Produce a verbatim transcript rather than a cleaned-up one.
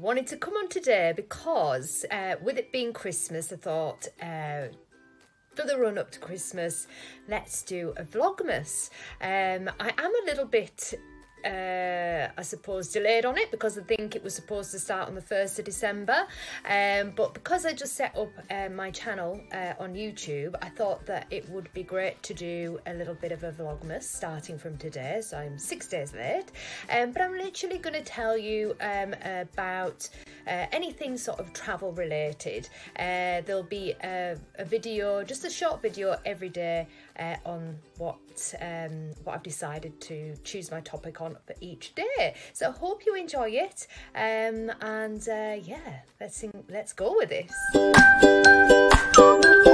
wanted to come on today because uh, with it being Christmas, I thought uh, for the run up to Christmas, let's do a Vlogmas. Um, I am a little bit uh I suppose delayed on it because I think it was supposed to start on the first of December, um but because I just set up uh, my channel uh, on YouTube, I thought that it would be great to do a little bit of a Vlogmas starting from today. So I'm six days late, um but I'm literally going to tell you um about uh, anything sort of travel related. Uh there'll be a, a video, just a short video every day uh, on what um what I've decided to choose my topic on for each day. So I hope you enjoy it, um and uh yeah, let's sing, let's go with this.